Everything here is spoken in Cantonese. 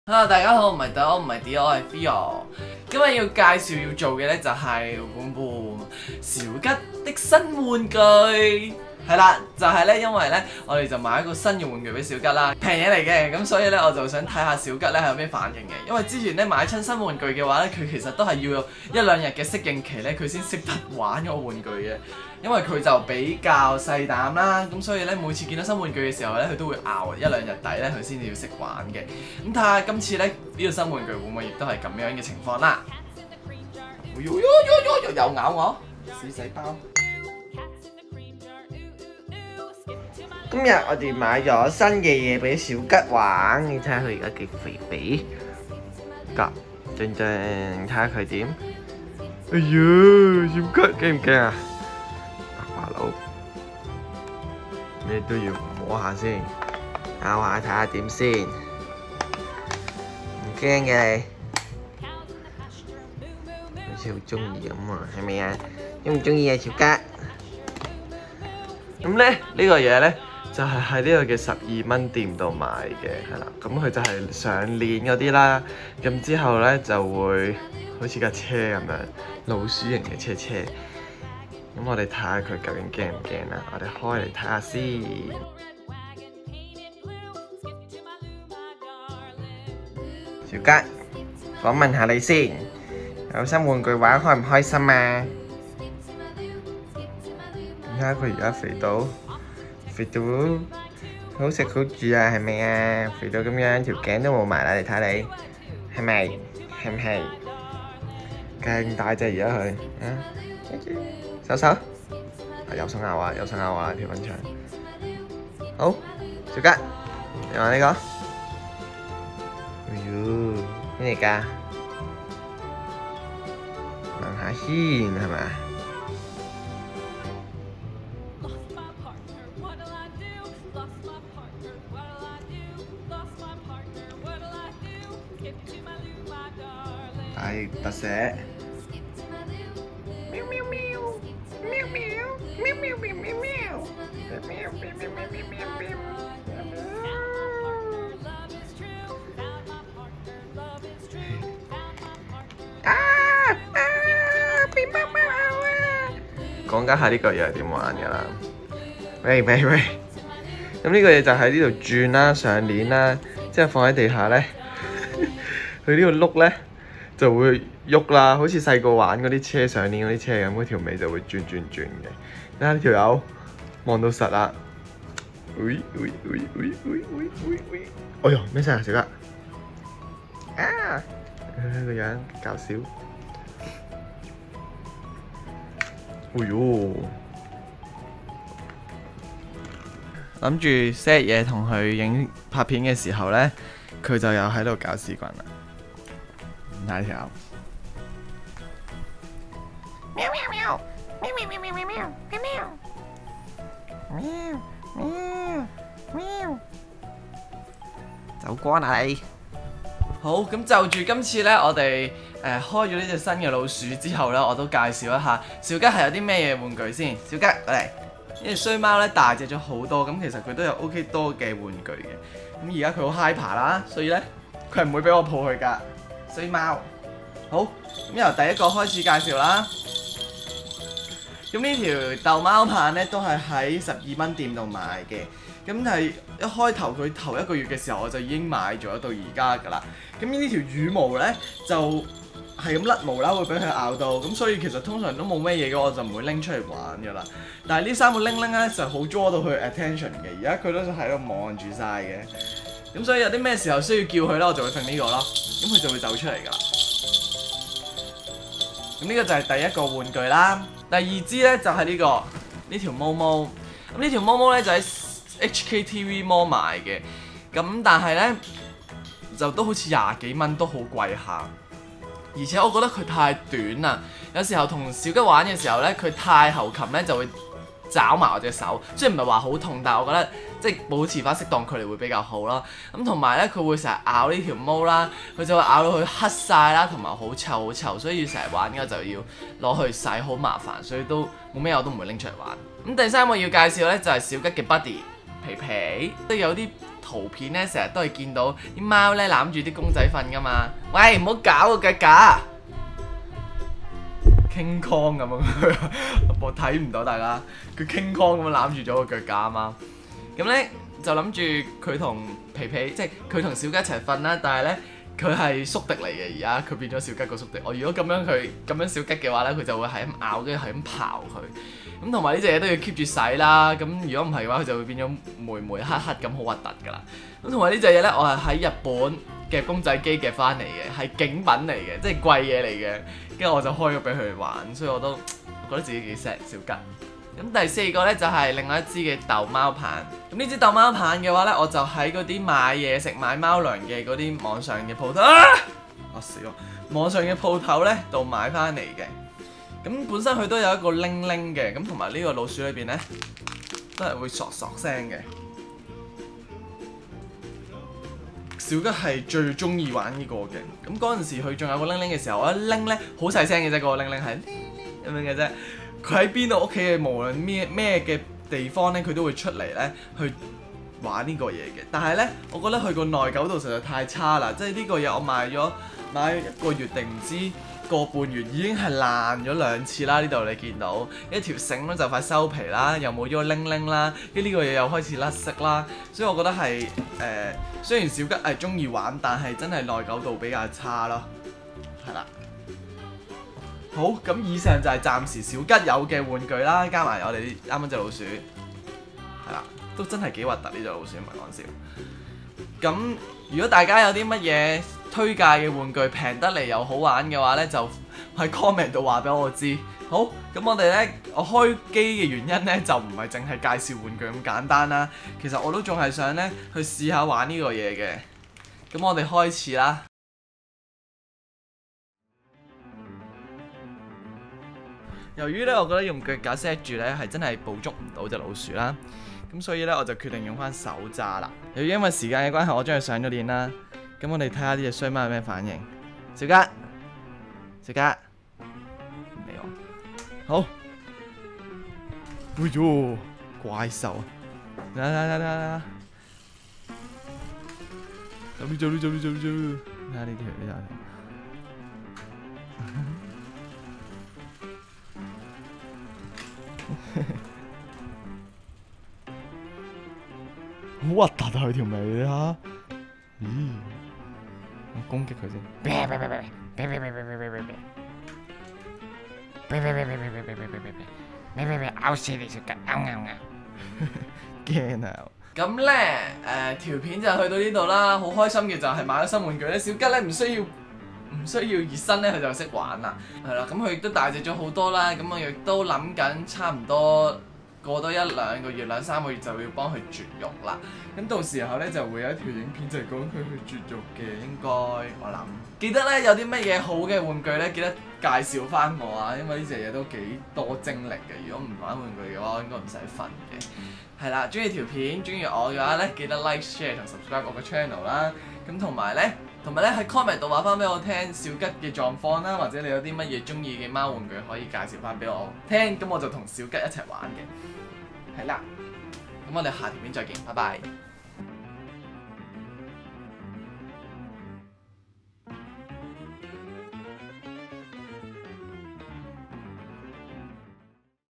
Hello， 大家好，我唔係豆，我唔係 D， 我係 Theo。今日要介紹要做嘅呢，就係小吉的新玩具。係啦，就係呢，因為呢，我哋就買一個新嘅玩具俾小吉啦，平嘢嚟嘅，咁所以呢，我就想睇下小吉呢係有咩反應嘅。因為之前呢，買親新玩具嘅話呢，佢其實都係要有1、2日嘅適應期呢，佢先識得玩嗰個玩具嘅。因為佢就比較細膽啦，咁所以呢，每次見到新玩具嘅時候呢，佢都會咬1、2日底呢，佢先至要識玩嘅。咁睇下今次呢，呢個新玩具會唔會亦都係咁樣嘅情況啦？又咬我，小細胞。 今日我哋買咗新嘅嘢俾小吉玩，你睇下佢而家幾肥肥，夾正正，睇下佢點。哎呀，小吉驚唔驚啊？阿華佬，咩都要摸下先，咬下睇下點先。唔驚嘅你，好似好中意咁啊，係咪啊？中唔中意啊，小吉？ 咁咧呢個嘢咧就係喺呢個嘅12蚊店度買嘅，係啦。咁佢就係上鏈嗰啲啦。咁之後咧就會好似架車咁樣，老鼠型嘅車車。咁我哋睇下佢究竟驚唔驚啦。我哋開嚟睇下先。 小吉，我問下你先，有新玩具玩開唔開心啊？睇下佢而家肥到好食好住啊，係咪啊？肥到咁樣，條頸都冇埋啦，你睇你，係咪？係唔係？勁大隻而家佢，手手，有手咬啊，有手咬啊，條粉腸。好，小吉，你玩呢個？哎呦，咩嚟㗎？問下先係咪？大特寫。喵喵喵，喵喵，喵喵喵喵喵，喵喵喵喵喵喵喵。俾貓貓咬啊！講解下呢個嘢係點玩㗎啦。喂，咁呢個嘢就喺呢度轉啦，上鏈啦，之後放喺地下咧，佢呢個碌咧就會喐啦，好似細個玩嗰啲車上鏈嗰啲車咁，嗰條尾就會轉嘅。睇下呢條友望到實啦，哎呦，咩聲啊，小吉？啊！個樣搞笑。哎呦！ 諗住 set 嘢同佢拍片嘅時候呢，佢就有喺度搞屎棍啦。睇條。 喵喵喵！喵喵喵喵喵喵喵喵！喵！走光啦你！ 好，咁就住今次呢，我哋開咗呢隻新嘅老鼠之後呢，我都介紹一下小吉係有啲咩嘢玩具先。小吉，過嚟。呢隻衰貓咧大隻咗好多，咁其實佢都有 OK 多嘅玩具嘅。咁而家佢好 hyper 啦，所以咧佢係唔會俾我抱佢㗎。衰貓，好，咁由第一個開始介紹啦。咁呢條逗貓棒咧都係喺12蚊店度買嘅。咁係一開頭佢頭1個月嘅時候我就已經買咗到而家㗎啦。咁呢條羽毛咧就係咁甩毛啦，會俾佢咬到，咁所以其實通常都冇咩嘢嘅，我就唔會拎出嚟玩㗎啦。但係呢3個鈴鈴咧就好 draw 到佢 attention 嘅，而家佢都喺度望住晒嘅。咁所以有啲咩時候需要叫佢咧，我就會揈呢個咯，咁佢就會走出嚟㗎啦。咁呢個就係第一個玩具啦。第二支咧就係呢條毛毛。咁呢條毛毛咧就喺 HKTV Mall 買嘅，咁但係咧就都好似20幾蚊，都好貴下。而且我覺得佢太短啦，有時候同小吉玩嘅時候呢，佢太後擒呢就會抓埋我隻手，雖然唔係話好痛，但係我覺得即係保持翻適當距離會比較好啦。咁同埋呢，佢會成日咬呢條毛啦，佢就會咬到佢黑晒啦，同埋好臭，所以要成日玩嘅就要攞去洗，好麻煩，所以都冇咩我都唔會拎出嚟玩。咁第三個要介紹呢，就係小吉嘅 Buddy 皮皮，即係有啲圖片咧，成日都係見到啲貓咧攬住啲公仔瞓噶嘛。喂，唔好搞個腳架，King Kong 咁樣，我睇唔到大家，佢 King Kong 咁樣攬住咗個腳架啊嘛。咁咧就諗住佢同皮皮，即係佢同小吉一齊瞓啦，但係咧。佢係宿敵嚟嘅，而家佢變咗小吉個宿敵。我如果咁樣小吉嘅話咧，佢就會係咁咬，跟住係咁刨佢。咁同埋呢隻嘢都要 keep 住洗啦。咁如果唔係嘅話，佢就會變咗霉霉黑黑咁，好核突㗎啦。咁同埋呢隻嘢咧，我係喺日本嘅公仔機夾翻嚟嘅，係景品嚟嘅，即係貴嘢嚟嘅。跟住我就開咗俾佢玩，所以我都覺得自己幾錫小吉。咁第四個咧就係另外一支嘅逗貓棒。咁呢支逗貓棒嘅話咧，我就喺嗰啲買嘢食、買貓糧嘅嗰啲網上嘅鋪頭死咯！網上嘅鋪頭咧度買翻嚟嘅。咁本身佢都有一個鈴鈴嘅，咁同埋呢個老鼠裏邊咧都係會嗦嗦聲嘅。小吉係最中意玩呢個嘅。咁嗰陣時佢仲有個鈴鈴嘅時候，我一拎咧好細聲嘅啫，個鈴鈴係咁樣嘅啫。佢喺邊度屋企嘅無論咩嘅地方咧，佢都會出嚟咧去玩呢個嘢嘅。但係咧，我覺得佢個耐久度實在太差啦，即係呢個嘢我買1個月定唔知個半月已經係爛咗2次啦。呢度你見到一條繩咧就快收皮啦，又冇咗個鈴鈴啦，跟住呢個嘢又開始甩色啦，所以我覺得係雖然小吉係中意玩，但係真係耐久度比較差咯，係啦。好，咁以上就係暫時小吉有嘅玩具啦，加埋我哋啱啱隻老鼠，係啦，都真係幾核突呢隻老鼠，唔係講笑。咁如果大家有啲乜嘢推介嘅玩具平得嚟又好玩嘅話呢，就喺 comment 度話俾我知。好，咁我哋呢，我開機嘅原因呢，就唔係淨係介紹玩具咁簡單啦，其實我都仲係想呢去試下玩呢個嘢嘅。咁我哋開始啦。由於咧，我覺得用腳架 set 住咧係真係捕捉唔到隻老鼠啦，咁所以咧我就決定用翻手揸啦。由於因為時間嘅關係，我將佢上咗鏈啦。咁我哋睇下呢隻衰貓有咩反應。小吉，小吉，唔理我。好。哎呦，怪獸！嚟嚟嚟嚟！走啦走啦走啦走啦走啦！睇下呢條呢條。好核突啊！佢條尾啊！咦，我攻擊佢先。咬死你小吉！驚啊！咁咧條片就去到呢度啦。好開心嘅就係買咗新玩具咧。小吉咧唔需要熱身咧，佢就識玩啦。係啦，咁佢亦都大隻咗好多啦。咁我亦都諗緊差唔多。過多1-2個月、2-3個月就要幫佢絕育啦。咁到時候咧就會有一條影片就係講佢去絕育嘅，應該我諗。記得咧有啲乜嘢好嘅玩具咧，記得介紹翻我啊，因為呢隻嘢都幾多精力嘅。如果唔玩玩具嘅話，我應該唔使瞓嘅。係啦，中意條片、中意我嘅話咧，記得 like、share 同 subscribe 我個 channel 啦。咁同埋咧喺 comment 度話翻俾我聽小吉嘅狀況啦，或者你有啲乜嘢中意嘅貓玩具可以介紹翻俾我聽，咁我就同小吉一齊玩嘅。係啦，咁我哋下條片再見，拜拜。